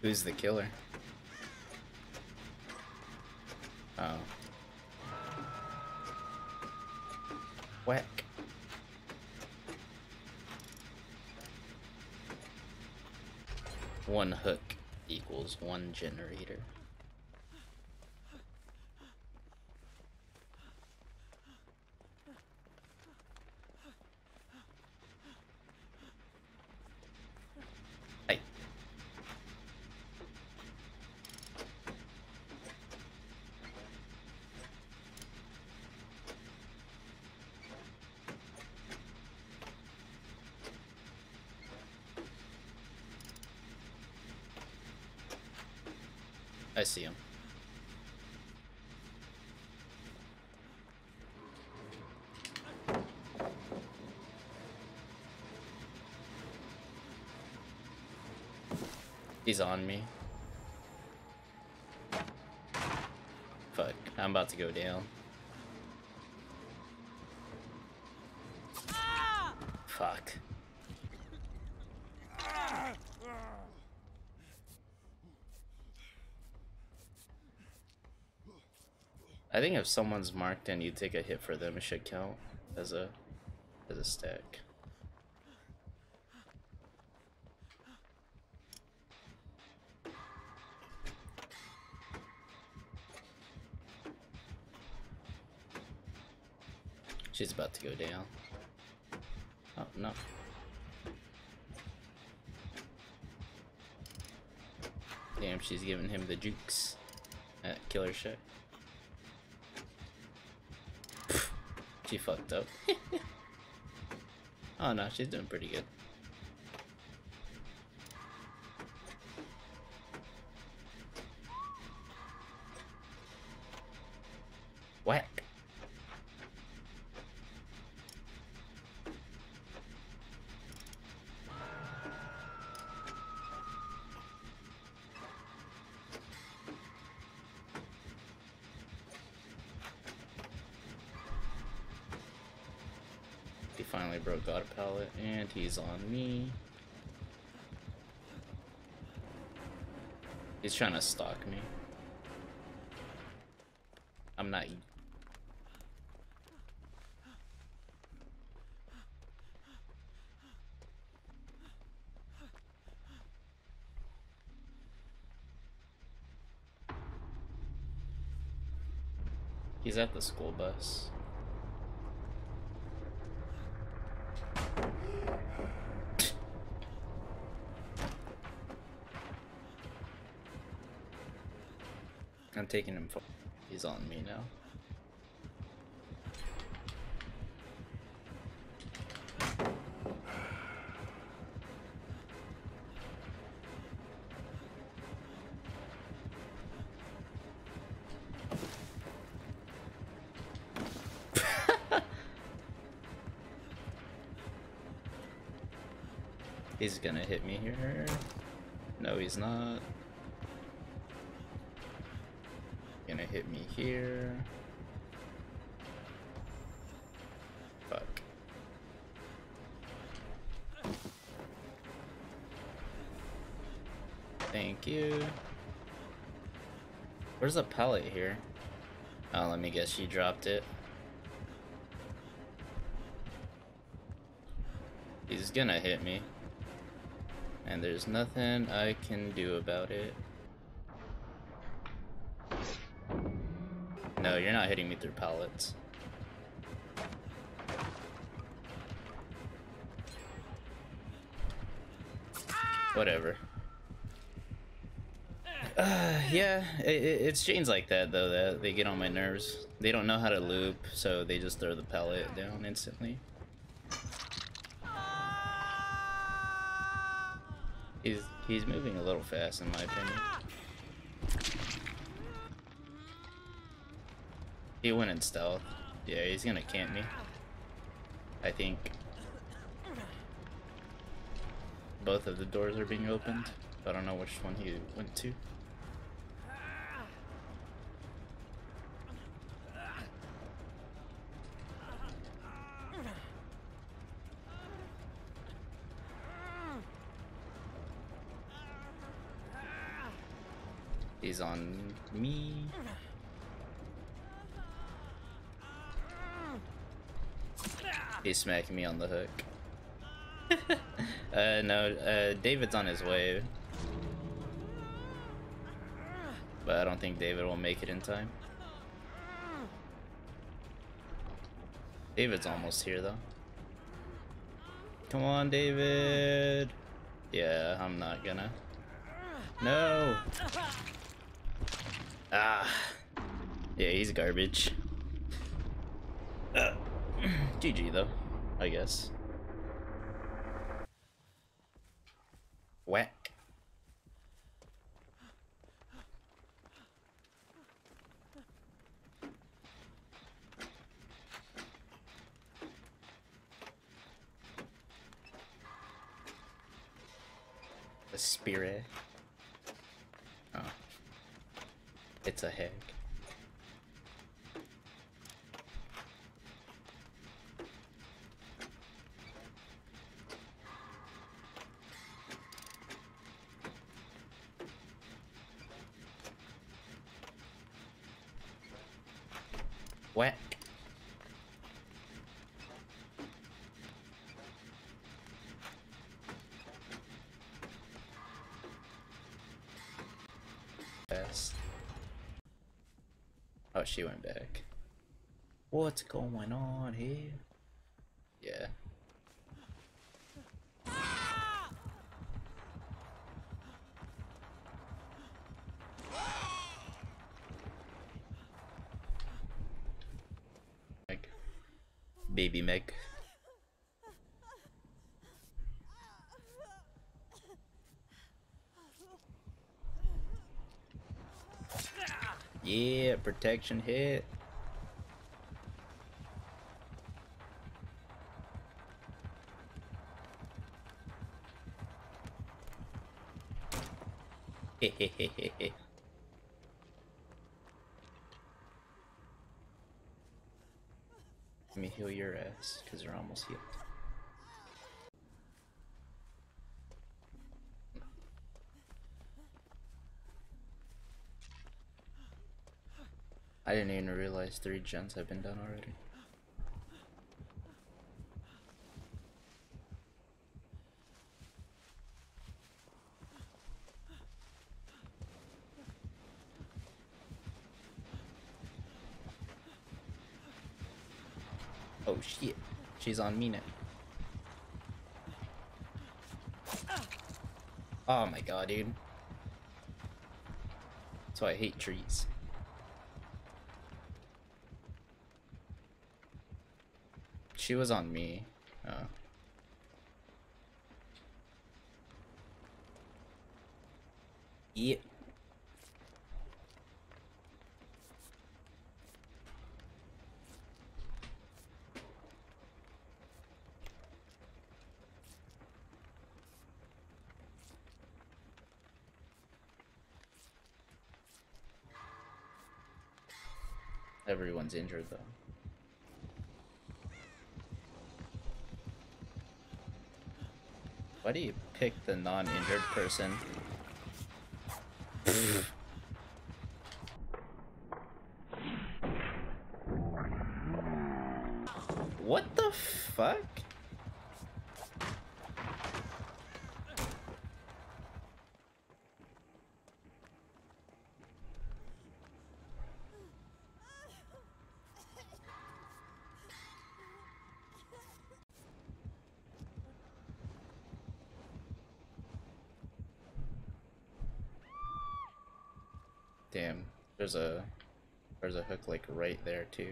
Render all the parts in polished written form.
Who's the killer? Oh. Whack. One hook equals one generator. Hey. I see him. He's on me. Fuck, I'm about to go down. Fuck. I think if someone's marked and you take a hit for them, it should count as a stack. She's about to go down. Oh no. Damn, she's giving him the jukes at Killer Shack. She fucked up. Oh no, she's doing pretty good. Whack. He finally broke out a pallet, and he's on me. He's trying to stalk me. I'm not. He's at the school bus. I'm taking him for. He's on me now. He's gonna hit me here. No, he's not. Gonna hit me here. Fuck. Thank you. Where's the pallet here? Oh, let me guess, she dropped it. He's gonna hit me. And there's nothing I can do about it. No, you're not hitting me through pallets. Whatever. Yeah, it's chains like that though that they get on my nerves. They don't know how to loop, so they just throw the pallet down instantly. He's moving a little fast in my opinion. He went in stealth. Yeah, he's gonna camp me. I think. Both of the doors are being opened. I don't know which one he went to. He's on me. He's smacking me on the hook. No, David's on his way. But I don't think David will make it in time. David's almost here though. Come on, David. Yeah, I'm not gonna. No. Ah. Yeah, he's garbage. GG though, I guess. Whack. The spirit. Oh. It's a heck. Whack. Best. Oh, she went back. What's going on here? Yeah. Meg. Baby Meg. Yeah, protection hit. Hehehehe. Let me heal your ass, because you're almost healed. I didn't even realize 3 gens have been done already. Oh shit, she's on me now. Oh my god, dude. That's why I hate trees. She was on me. Oh. Yep. Everyone's injured though. Why do you pick the non-injured person? What the fuck? Damn, there's a hook like right there too.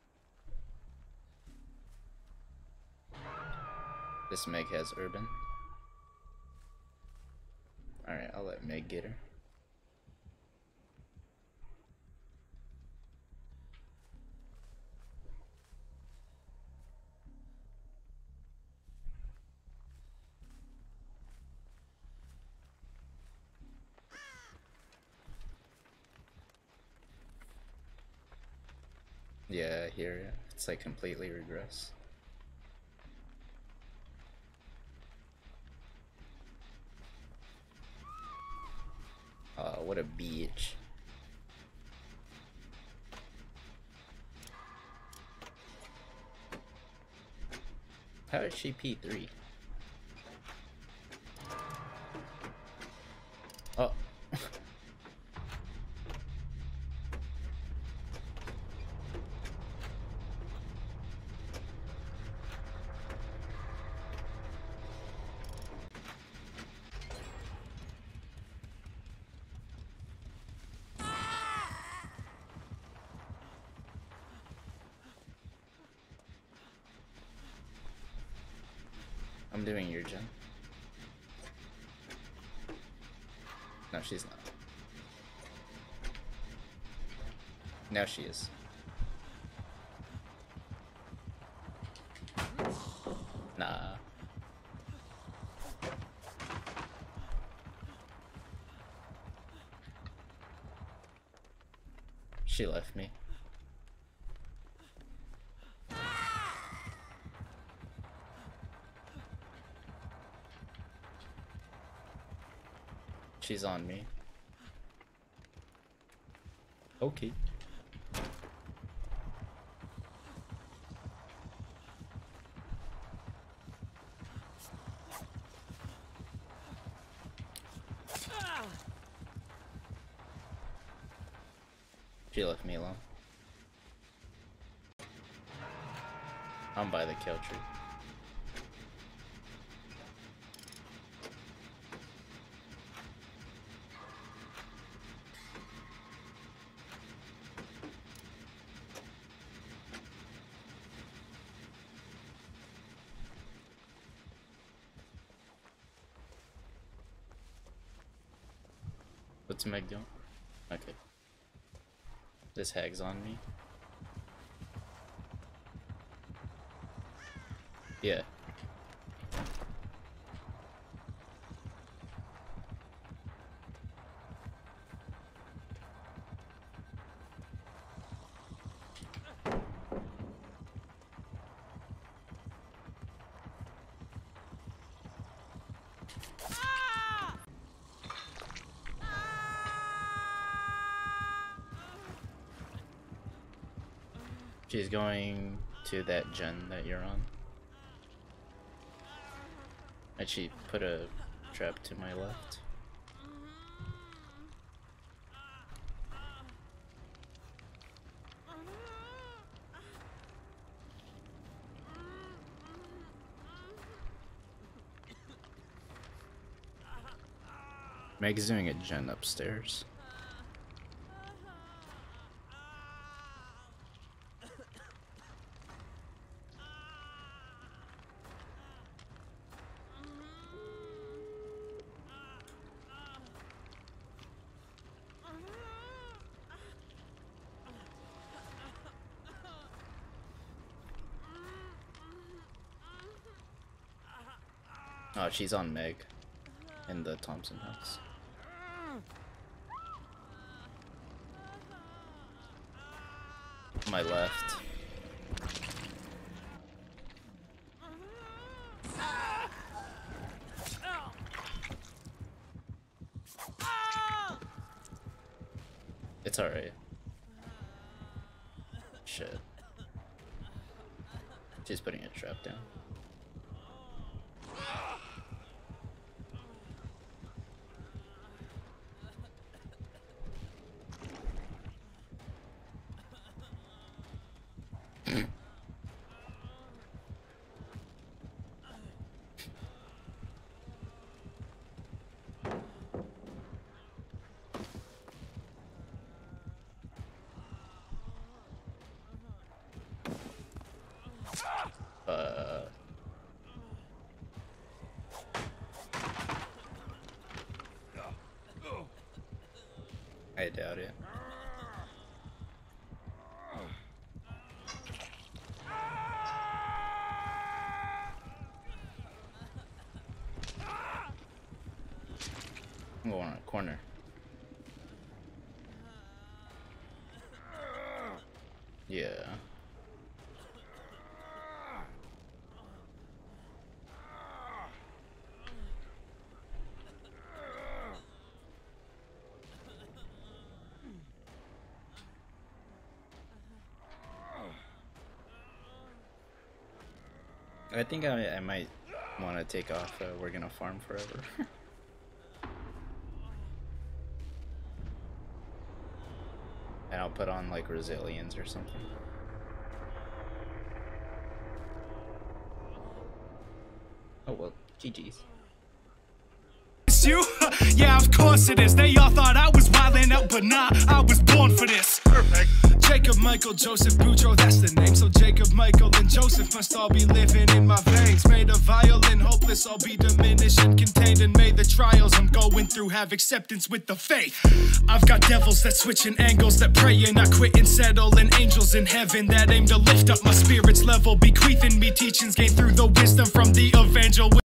This Meg has urban. Alright, I'll let Meg get her. Yeah, here it's like completely regress. what a beach. How is she P3? Oh. I'm doing your gen. No, she's not. Now she is. Nah. She left me. She's on me. Okay. She left me alone. I'm by the kill tree. What's Meg doing? Okay. This hag's on me. Yeah. She's going to that gen that you're on. And she put a trap to my left. Meg's doing a gen upstairs. Oh, she's on Meg in the Thompson house. My left. It's alright. Shit. She's putting a trap down. I doubt it. I'm going on a corner. Yeah. I think I might want to take off. We're gonna farm forever. And I'll put on like Resilience or something. Oh well, GG's. You? Yeah, of course it is. They all thought I was wildin' out, but nah, I was born for this. Perfect. Jacob, Michael, Joseph, Boudreaux, that's the name. So Jacob, Michael, and Joseph must all be living in my veins. Made of violin, hopeless, I'll be diminished and contained. And may the trials I'm going through have acceptance with the faith. I've got devils that switching angles, that pray and I quit and settle. And angels in heaven that aim to lift up my spirit's level, bequeathing me teachings gained through the wisdom from the evangel.